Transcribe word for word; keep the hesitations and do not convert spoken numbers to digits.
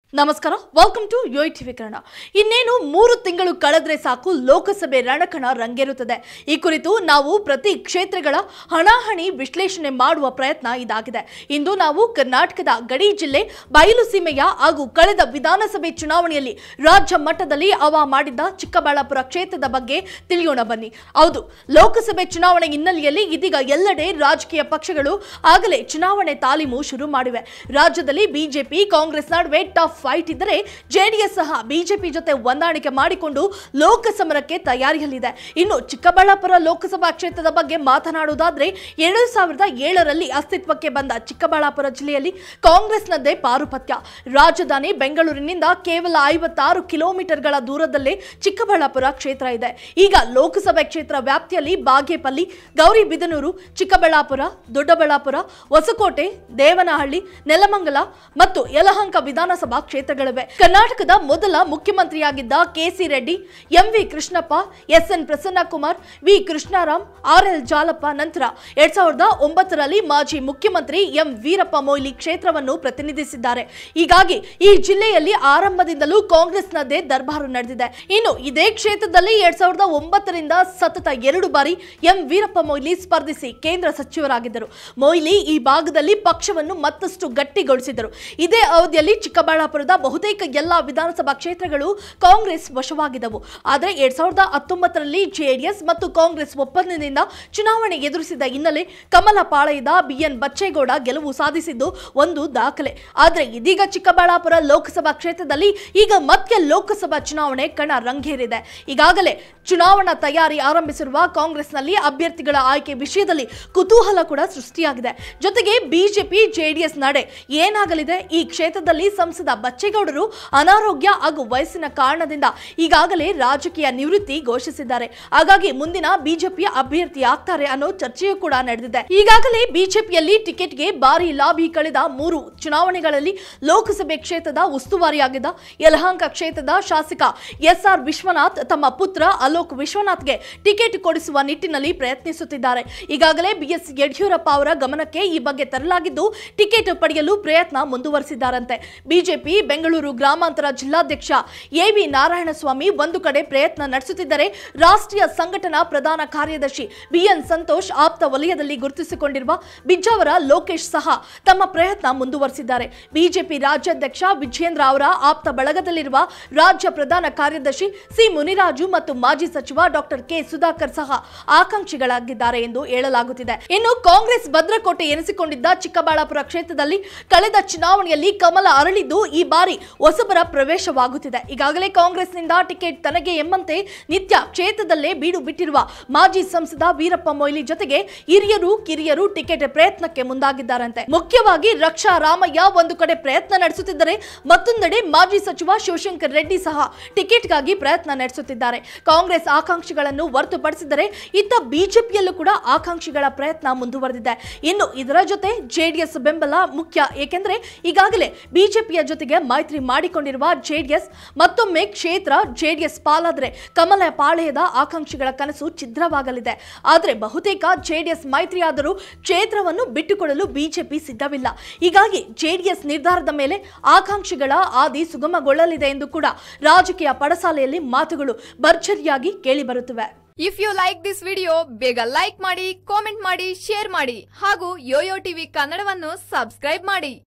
ನಮಸ್ಕಾರ, welcome to Yoyo TV Kannada. ಇನ್ನೇನು ಮೂರು ತಿಂಗಳು ಕಳೆದ್ರೆ ಸಾಕು ಲೋಕಸಭೆ ರಣಕಣ ರಂಗೇರುತ್ತದೆ. ಈ ಕುರಿತು ನಾವು ಪ್ರತಿ ಕ್ಷೇತ್ರಗಳ ಹಣಾಹಣಿ ವಿಶ್ಲೇಷಣೆ ಮಾಡುವ ಪ್ರಯತ್ನ ಇದಾಗಿದೆ. ಇಂದು ನಾವು ಕರ್ನಾಟಕದ ಗಡಿ ಜಿಲ್ಲೆ ಬಯಲು ಸೀಮೆಯ ಹಾಗೂ ಕಳೆದ ವಿಧಾನಸಭೆ ಚುನಾವಣೆಯಲ್ಲಿ ರಾಜ್ಯ ಮಟ್ಟದಲ್ಲಿ ಹವಾ ಮಾಡಿದ್ದ ಚಿಕ್ಕಬಳ್ಳಾಪುರ ಕ್ಷೇತ್ರದ ಬಗ್ಗೆ ತಿಳಿಯೋಣ ಬನ್ನಿ. ಹೌದು, ಲೋಕಸಭೆ ಚುನಾವಣೆ ಹಿನ್ನೆಲೆಯಲ್ಲಿ ಇದೀಗ ಎಲ್ಲೆಡೆ ರಾಜಕೀಯ ಪಕ್ಷಗಳು ಆಗಲೇ ಚುನಾವಣೆ ತಾಲೀಮು ಶುರು ಮಾಡಿವೆ. ರಾಜ್ಯದಲ್ಲಿ ಬಿಜೆಪಿ ಕಾಂಗ್ರೆಸ್ ನಡುವೆ ಟಫ್ ಫೈಟ್ ಇದ್ದರೆ ಜೆಡಿಎಸ್ ಸಹ ಬಿಜೆಪಿ ಜೊತೆ ಹೊಂದಾಣಿಕೆ ಮಾಡಿಕೊಂಡು ಲೋಕಸಮರಕ್ಕೆ ತಯಾರಿಯಲ್ಲಿದೆ. ಇನ್ನು ಚಿಕ್ಕಬಳ್ಳಾಪುರ ಲೋಕಸಭಾ ಕ್ಷೇತ್ರದ ಬಗ್ಗೆ ಮಾತನಾಡುವುದಾದ್ರೆ ಎರಡು ಸಾವಿರದ ಏಳರಲ್ಲಿ ಅಸ್ತಿತ್ವಕ್ಕೆ ಬಂದ ಚಿಕ್ಕಬಳ್ಳಾಪುರ ಜಿಲ್ಲೆಯಲ್ಲಿ ಕಾಂಗ್ರೆಸ್ನದ್ದೇ ಪಾರುಪತ್ಯ. ರಾಜಧಾನಿ ಬೆಂಗಳೂರಿನಿಂದ ಕೇವಲ ಐವತ್ತಾರು ಕಿಲೋಮೀಟರ್ಗಳ ದೂರದಲ್ಲೇ ಚಿಕ್ಕಬಳ್ಳಾಪುರ ಕ್ಷೇತ್ರ ಇದೆ. ಈಗ ಲೋಕಸಭೆ ಕ್ಷೇತ್ರ ವ್ಯಾಪ್ತಿಯಲ್ಲಿ ಬಾಗೇಪಲ್ಲಿ, ಗೌರಿಬಿದನೂರು, ಚಿಕ್ಕಬಳ್ಳಾಪುರ, ದೊಡ್ಡಬಳ್ಳಾಪುರ, ಹೊಸಕೋಟೆ, ದೇವನಹಳ್ಳಿ, ನೆಲಮಂಗಲ ಮತ್ತು ಯಲಹಂಕ ವಿಧಾನಸಭಾ ಕ್ಷೇತ್ರಗಳಿವೆ. ಕರ್ನಾಟಕದ ಮೊದಲ ಮುಖ್ಯಮಂತ್ರಿಯಾಗಿದ್ದ ಕೆಸಿ ರೆಡ್ಡಿ, ಎಂವಿ ಕೃಷ್ಣಪ್ಪ, ಎಸ್ಎನ್ ಪ್ರಸನ್ನಕುಮಾರ್, ವಿ ಕೃಷ್ಣಾರಾಮ್, ಆರ್ಎಲ್ ಜಾಲಪ್ಪ ನಂತರ ಎರಡ್ ಸಾವಿರದ ಒಂಬತ್ತರಲ್ಲಿ ಮಾಜಿ ಮುಖ್ಯಮಂತ್ರಿ ಎಂ ವೀರಪ್ಪ ಮೊಯ್ಲಿ ಕ್ಷೇತ್ರವನ್ನು ಪ್ರತಿನಿಧಿಸಿದ್ದಾರೆ. ಹೀಗಾಗಿ ಈ ಜಿಲ್ಲೆಯಲ್ಲಿ ಆರಂಭದಿಂದಲೂ ಕಾಂಗ್ರೆಸ್ನದ್ದೇ ದರ್ಬಾರು ನಡೆದಿದೆ. ಇನ್ನು ಇದೇ ಕ್ಷೇತ್ರದಲ್ಲಿ ಎರಡ್ ಸಾವಿರದ ಒಂಬತ್ತರಿಂದ ಸತತ ಎರಡು ಬಾರಿ ಎಂ ವೀರಪ್ಪ ಮೊಯ್ಲಿ ಸ್ಪರ್ಧಿಸಿ ಕೇಂದ್ರ ಸಚಿವರಾಗಿದ್ದರು. ಮೊಯ್ಲಿ ಈ ಭಾಗದಲ್ಲಿ ಪಕ್ಷವನ್ನು ಮತ್ತಷ್ಟು ಗಟ್ಟಿಗೊಳಿಸಿದರು. ಇದೇ ಅವಧಿಯಲ್ಲಿ ಚಿಕ್ಕಬಳ್ಳಾಪುರದ ಬಹುತೇಕ ಎಲ್ಲಾ ವಿಧಾನಸಭಾ ಕ್ಷೇತ್ರಗಳು ಕಾಂಗ್ರೆಸ್ ವಶವಾಗಿದ್ದವು. ಆದರೆ ಎರಡ್ ಸಾವಿರದ ಹತ್ತೊಂಬತ್ತರಲ್ಲಿ ಜೆಡಿಎಸ್ ಮತ್ತು ಕಾಂಗ್ರೆಸ್ ಒಪ್ಪಂದದಿಂದ ಚುನಾವಣೆ ಎದುರಿಸಿದ ಹಿನ್ನೆಲೆ ಕಮಲ ಪಾಳೆಯದ ಬಿಎನ್ ಬಚ್ಚೇಗೌಡ ಗೆಲುವು ಸಾಧಿಸಿದ್ದು ಒಂದು ದಾಖಲೆ. ಆದರೆ ಇದೀಗ ಚಿಕ್ಕಬಳ್ಳಾಪುರ ಲೋಕಸಭಾ ಕ್ಷೇತ್ರದಲ್ಲಿ ಈಗ ಮತ್ತೆ ಲೋಕಸಭಾ ಚುನಾವಣೆ ಕಣ ರಂಗೇರಿದೆ. ಈಗಾಗಲೇ ಚುನಾವಣಾ ತಯಾರಿ ಆರಂಭಿಸಿರುವ ಕಾಂಗ್ರೆಸ್ನಲ್ಲಿ ಅಭ್ಯರ್ಥಿಗಳ ಆಯ್ಕೆ ವಿಷಯದಲ್ಲಿ ಕುತೂಹಲ ಕೂಡ ಸೃಷ್ಟಿಯಾಗಿದೆ. ಜೊತೆಗೆ ಬಿಜೆಪಿ ಜೆಡಿಎಸ್ ನಡೆ ಏನಾಗಲಿದೆ? ಈ ಕ್ಷೇತ್ರದಲ್ಲಿ ಸಂಸದ ಬಚ್ಚೇಗೌಡರು ಅನಾರೋಗ್ಯ ಹಾಗೂ ವಯಸ್ಸಿನ ಕಾರಣದಿಂದ ಈಗಾಗಲೇ ರಾಜಕೀಯ ನಿವೃತ್ತಿ ಘೋಷಿಸಿದ್ದಾರೆ. ಹಾಗಾಗಿ ಮುಂದಿನ ಬಿಜೆಪಿಯ ಅಭ್ಯರ್ಥಿ ಆಗ್ತಾರೆ ಅನ್ನೋ ಚರ್ಚೆಯೂ ಕೂಡ ನಡೆದಿದೆ. ಈಗಾಗಲೇ ಬಿಜೆಪಿಯಲ್ಲಿ ಟಿಕೆಟ್ಗೆ ಭಾರಿ ಲಾಬಿ. ಕಳೆದ ಮೂರು ಚುನಾವಣೆಗಳಲ್ಲಿ ಲೋಕಸಭೆ ಕ್ಷೇತ್ರದ ಉಸ್ತುವಾರಿಯಾಗಿದ್ದ ಯಲಹಂಕ ಕ್ಷೇತ್ರದ ಶಾಸಕ ಎಸ್ ಆರ್ ವಿಶ್ವನಾಥ್ ತಮ್ಮ ಪುತ್ರ ಅಲೋಕ್ ವಿಶ್ವನಾಥ್ಗೆ ಟಿಕೆಟ್ ಕೊಡಿಸುವ ನಿಟ್ಟಿನಲ್ಲಿ ಪ್ರಯತ್ನಿಸುತ್ತಿದ್ದಾರೆ. ಈಗಾಗಲೇ ಬಿಎಸ್ ಯಡಿಯೂರಪ್ಪ ಅವರ ಗಮನಕ್ಕೆ ಈ ಬಗ್ಗೆ ತರಲಾಗಿದ್ದು ಟಿಕೆಟ್ ಪಡೆಯಲು ಪ್ರಯತ್ನ ಮುಂದುವರೆಸಿದ್ದಾರಂತೆ. ಬಿಜೆಪಿ ಬೆಂಗಳೂರು ಗ್ರಾಮಾಂತರ ಜಿಲ್ಲಾಧ್ಯಕ್ಷ ಎವಿ ನಾರಾಯಣಸ್ವಾಮಿ ಒಂದು ಕಡೆ ಪ್ರಯತ್ನ ನಡೆಸುತ್ತಿದ್ದರೆ, ರಾಷ್ಟ್ರೀಯ ಸಂಘಟನಾ ಪ್ರಧಾನ ಕಾರ್ಯದರ್ಶಿ ಬಿಎನ್ ಸಂತೋಷ್ ಆಪ್ತ ವಲಯದಲ್ಲಿ ಗುರುತಿಸಿಕೊಂಡಿರುವ ಬಿಜ್ಜಾವರ ಲೋಕೇಶ್ ಸಹ ತಮ್ಮ ಪ್ರಯತ್ನ ಮುಂದುವರೆಸಿದ್ದಾರೆ. ಬಿಜೆಪಿ ರಾಜ್ಯಾಧ್ಯಕ್ಷ ವಿಜಯೇಂದ್ರ ಅವರ ಆಪ್ತ ಬಳಗದಲ್ಲಿರುವ ರಾಜ್ಯ ಪ್ರಧಾನ ಕಾರ್ಯದರ್ಶಿ ಸಿ ಮುನಿರಾಜು ಮತ್ತು ಮಾಜಿ ಸಚಿವ ಡಾಕ್ಟರ್ ಕೆ ಸುಧಾಕರ್ ಸಹ ಆಕಾಂಕ್ಷಿಗಳಾಗಿದ್ದಾರೆ ಎಂದು ಹೇಳಲಾಗುತ್ತಿದೆ. ಇನ್ನು ಕಾಂಗ್ರೆಸ್ ಭದ್ರಕೋಟೆ ಎನಿಸಿಕೊಂಡಿದ್ದ ಚಿಕ್ಕಬಳ್ಳಾಪುರ ಕ್ಷೇತ್ರದಲ್ಲಿ ಕಳೆದ ಚುನಾವಣೆಯಲ್ಲಿ ಕಮಲ ಅರಳಿದ್ದು ಈ ಬಾರಿ ಹೊಸಬರ ಪ್ರವೇಶವಾಗುತ್ತಿದೆ. ಈಗಾಗಲೇ ಕಾಂಗ್ರೆಸ್ನಿಂದ ಟಿಕೆಟ್ ತನಗೆ ಎಂಬಂತೆ ನಿತ್ಯ ಕ್ಷೇತ್ರದಲ್ಲೇ ಬೀಡು ಬಿಟ್ಟಿರುವ ಮಾಜಿ ಸಂಸದ ವೀರಪ್ಪ ಮೊಯ್ಲಿ ಜೊತೆಗೆ ಹಿರಿಯರು ಕಿರಿಯರು ಟಿಕೆಟ್ ಪ್ರಯತ್ನಕ್ಕೆ ಮುಂದಾಗಿದ್ದಾರಂತೆ. ಮುಖ್ಯವಾಗಿ ರಕ್ಷಾ ರಾಮಯ್ಯ ಒಂದು ಕಡೆ ಪ್ರಯತ್ನ ನಡೆಸುತ್ತಿದ್ದರೆ, ಮತ್ತೊಂದೆಡೆ ಮಾಜಿ ಸಚಿವ ಶಿವಶಂಕರ್ ರೆಡ್ಡಿ ಸಹ ಟಿಕೆಟ್ಗಾಗಿ ಪ್ರಯತ್ನ ನಡೆಸುತ್ತಿದ್ದಾರೆ. ಕಾಂಗ್ರೆಸ್ ಆಕಾಂಕ್ಷಿಗಳನ್ನು ಹೊರತುಪಡಿಸಿದರೆ ಇತ್ತ ಬಿಜೆಪಿಯಲ್ಲೂ ಕೂಡ ಆಕಾಂಕ್ಷಿಗಳ ಪ್ರಯತ್ನ ಮುಂದುವರೆದಿದೆ. ಇನ್ನು ಇದರ ಜೊತೆ ಜೆಡಿಎಸ್ ಬೆಂಬಲ ಮುಖ್ಯ. ಏಕೆಂದರೆ ಈಗಾಗಲೇ ಬಿಜೆಪಿಯ ಜೊತೆಗೆ ಮೈತ್ರಿ ಮಾಡಿಕೊಂಡಿರುವ ಜೆಡಿಎಸ್ ಮತ್ತೊಮ್ಮೆ ಕ್ಷೇತ್ರ ಜೆಡಿಎಸ್ ಪಾಲಾದರೆ ಕಮಲ ಪಾಳೆಯದ ಆಕಾಂಕ್ಷಿಗಳ ಕನಸು ಛಿದ್ರವಾಗಲಿದೆ. ಆದರೆ ಬಹುತೇಕ ಜೆಡಿಎಸ್ ಮೈತ್ರಿಯಾದರೂ ಕ್ಷೇತ್ರವನ್ನು ಬಿಟ್ಟುಕೊಡಲು ಬಿಜೆಪಿ ಸಿದ್ಧವಿಲ್ಲ. ಹೀಗಾಗಿ ಜೆಡಿಎಸ್ ನಿರ್ಧಾರದ ಮೇಲೆ ಆಕಾಂಕ್ಷಿಗಳ ಆದಿ ಸುಗಮಗೊಳ್ಳಲಿದೆ ಎಂದು ಕೂಡ ರಾಜಕೀಯ ಪಡಸಾಲೆಯಲ್ಲಿ ಮಾತುಗಳು ಭರ್ಜರಿಯಾಗಿ ಕೇಳಿಬರುತ್ತಿವೆ. If you like this video, ಬೇಗ ಲೈಕ್ ಮಾಡಿ, ಕಾಮೆಂಟ್ ಮಾಡಿ, ಶೇರ್ ಮಾಡಿ ಹಾಗೂ ಯೋಯೋ ಟಿವಿ ಕನ್ನಡವನ್ನು ಸಬ್ಸ್ಕ್ರೈಬ್ ಮಾಡಿ.